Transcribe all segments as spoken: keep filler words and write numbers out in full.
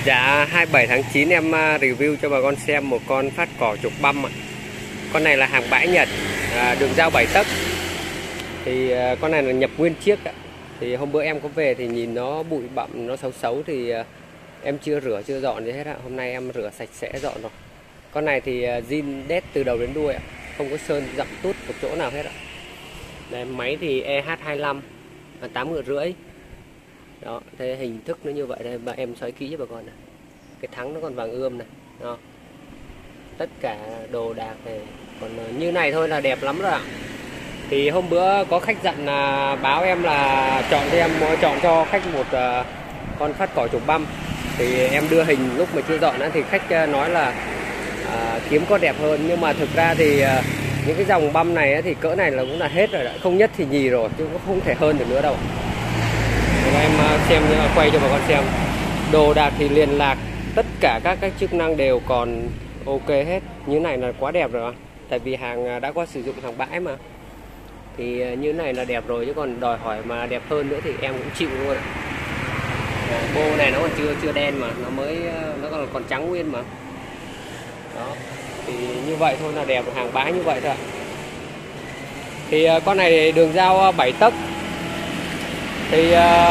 Dạ, hai mươi bảy tháng chín em review cho bà con xem một con phát cỏ trục băm ạ. Con này là hàng bãi Nhật, à, đường dao bảy tấc. Thì à, con này là nhập nguyên chiếc ạ. Thì hôm bữa em có về thì nhìn nó bụi bặm, nó xấu xấu thì à, em chưa rửa, chưa dọn gì hết ạ. Hôm nay em rửa sạch sẽ dọn rồi. Con này thì à, zin đét từ đầu đến đuôi ạ. Không có sơn dặm tút một chỗ nào hết ạ. Đây, máy thì E H hai lăm, tám ngựa rưỡi. Đó, thế hình thức nó như vậy đây, mà em xoáy kỹ cho bà con này. Cái thắng nó còn vàng ươm này. Đó. Tất cả đồ đạc này còn như này thôi là đẹp lắm rồi ạ. Thì hôm bữa có khách dặn là báo em là chọn cho em chọn cho khách một uh, con phát cỏ trục băm. Thì em đưa hình lúc mà chưa dọn á, thì khách nói là uh, kiếm con đẹp hơn, nhưng mà thực ra thì uh, những cái dòng băm này á, thì cỡ này là cũng là hết rồi, đã không nhất thì nhì rồi, chứ cũng không thể hơn được nữa đâu. Và em xem, quay cho bà con xem. Đồ đạc thì liền lạc, tất cả các cái chức năng đều còn ok hết. Như này là quá đẹp rồi, tại vì hàng đã qua sử dụng, hàng bãi mà. Thì như này là đẹp rồi, chứ còn đòi hỏi mà đẹp hơn nữa thì em cũng chịu luôn. À, bô này nó còn chưa chưa đen mà, nó mới nó còn còn trắng nguyên mà. Đó. Thì như vậy thôi là đẹp, hàng bãi như vậy thôi ạ. Thì con này đường dao bảy tấc. Thì uh,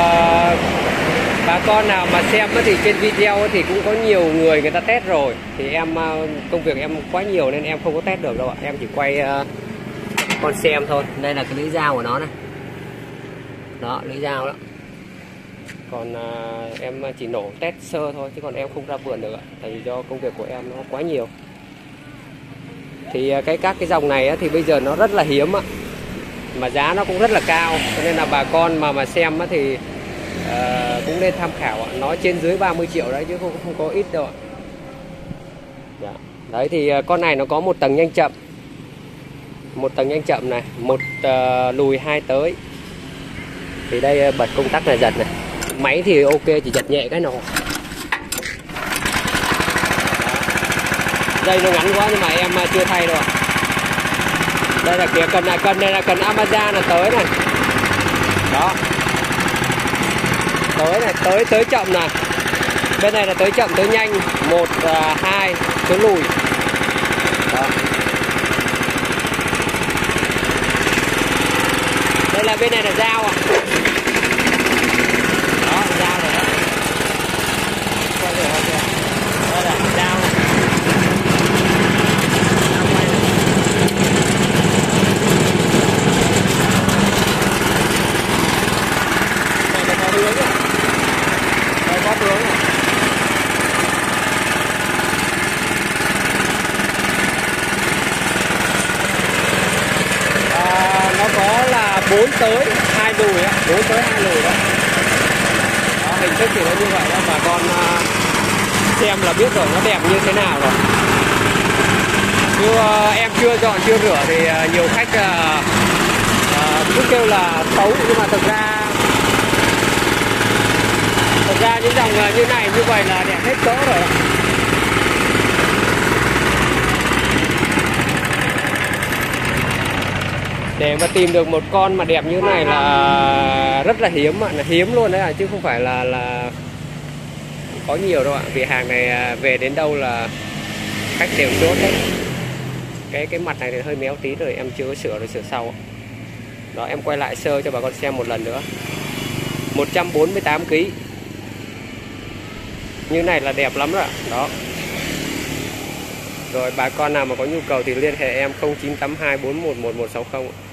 bà con nào mà xem thì trên video thì cũng có nhiều người người ta test rồi. Thì em uh, công việc em quá nhiều nên em không có test được đâu ạ. Em chỉ quay uh, con xem thôi. Đây là cái lưỡi dao của nó này. Đó, lưỡi dao đó. Còn uh, em chỉ nổ test sơ thôi, chứ còn em không ra vườn được ạ. Tại vì do công việc của em nó quá nhiều. Thì uh, cái các cái dòng này á, thì bây giờ nó rất là hiếm ạ. Mà giá nó cũng rất là cao, cho nên là bà con mà mà xem thì uh, cũng nên tham khảo ạ. Nó trên dưới ba mươi triệu đấy, chứ không không có ít đâu ạ. Dạ. Đấy thì uh, con này nó có một tầng nhanh chậm, một tầng nhanh chậm này, một uh, lùi hai tới. Thì đây uh, bật công tắc này giật này. Máy thì ok, chỉ giật nhẹ cái nổ. Dây nó ngắn quá nhưng mà em uh, chưa thay đâu ạ. Đây là kìa, cần này, cần này là cần Amazon là tới này. Đó. Tới này, tới tới chậm này. Bên này là tới chậm, tới nhanh, một, hai, tới lùi. Đó. Đây là bên này là dao ạ. Đó, dao này đó. Coi được không kìa. Đây là dao này. bốn tới hai lùi á, bốn tới hai lùi đó. Đó, hình thức thì nó như vậy đó, bà con uh, xem là biết rồi nó đẹp như thế nào rồi. Chứ uh, em chưa dọn chưa rửa thì uh, nhiều khách uh, uh, cứ kêu là xấu, nhưng mà thực ra thực ra những dòng uh, như này như vậy là đẹp hết cỡ rồi đó. Để mà tìm được một con mà đẹp như này là rất là hiếm ạ, là hiếm luôn đấy ạ, chứ không phải là là có nhiều đâu ạ. Vì hàng này về đến đâu là khách đều chốt đấy. Cái cái mặt này thì hơi méo tí rồi, em chưa có sửa rồi, sửa sau. Đó, em quay lại sơ cho bà con xem một lần nữa. một trăm bốn mươi tám ki lô gam. Như này là đẹp lắm rồi ạ. Đó. Rồi bà con nào mà có nhu cầu thì liên hệ em không chín tám hai bốn một một một sáu không.